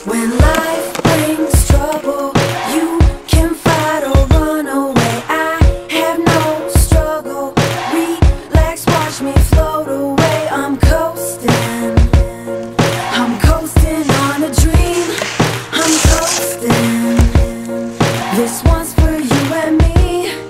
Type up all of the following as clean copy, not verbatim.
When life brings trouble, you can fight or run away. I have no struggle. Relax, watch me float away. I'm coasting. I'm coasting on a dream. I'm coasting. This one's for you and me.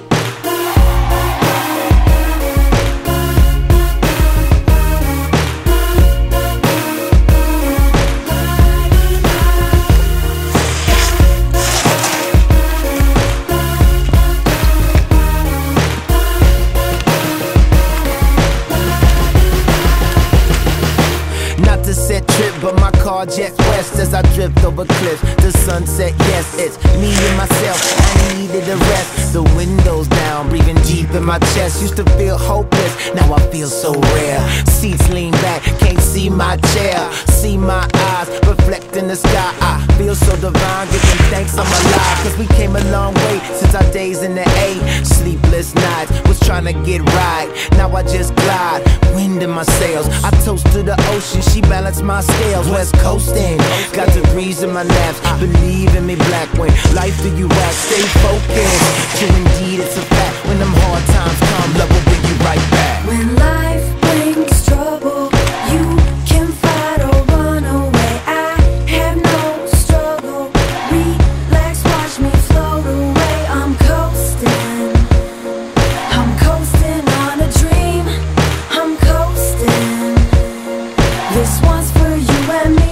Not to set trip, but my car jets west as I drift over cliffs. The sunset, yes, it's me and myself. I needed a rest. The windows down, breathing deep in my chest. Used to feel hopeless, now I feel so rare. Seats lean back, can't see my chair. See my eyes reflect in the sky. I feel so divine, giving thanks I'm alive. Cause we came a long way since our days in the A. Sleepless nights, was trying to get right. Now I just glide, wind in my sails. I toast to the ocean, she balanced my scales. West coasting, got the breeze in my laps. Believe in me, black, when life do you act. Stay focused, true indeed it's a fact. When them hard times come, love will bring you right back. When life brings trouble, you can fight or run away. I have no struggle. Relax, watch me float away. I'm coasting. I'm coasting on a dream. I'm coasting. This one's for you and me.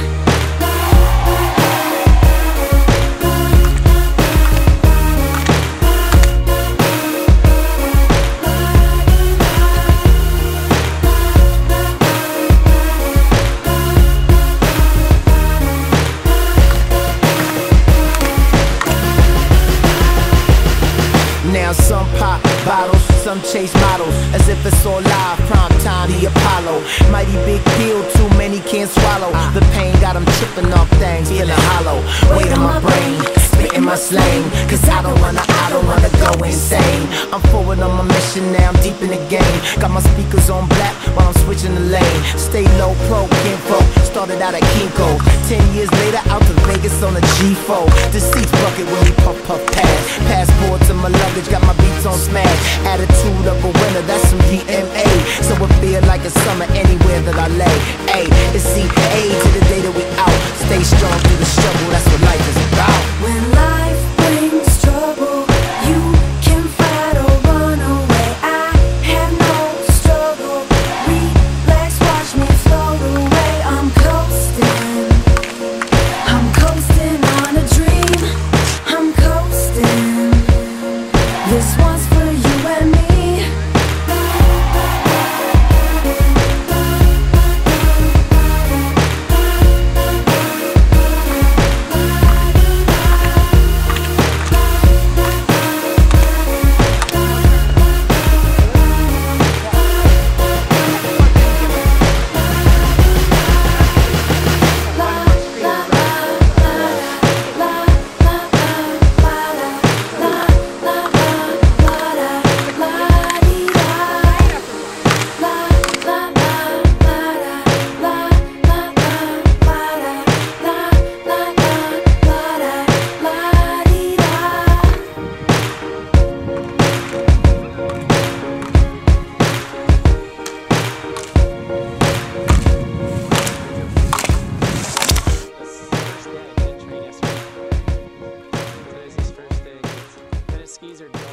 Now some pop bottles, some chase models, as if it's all live, prime time, the Apollo. Mighty big deal, too many can't swallow. The pain got them tripping off things, feeling hollow. Weight on my brain, spitting my slang. Cause I don't wanna go insane. I'm forward on my mission now, I'm deep in the game. Got my speakers on black while I'm switching the lane. Stay low pro, kinfolk, started out at Kinko. 10 years later, out to Vegas on a G4. The seats bucket when we puff past. Passport to my luggage, got my beats on smash. Attitude of a winner, that's some DMA. So it feel like it's summer anywhere that I lay. Ay, it's CA to the day that we out. Stay strong through the struggle, that's what life is about. When life brings trouble, you can fight or run away. I have no struggle. Relax, watch me float away. I'm coasting. I'm coasting on a dream. I'm coasting. This one's for you and me. Skis are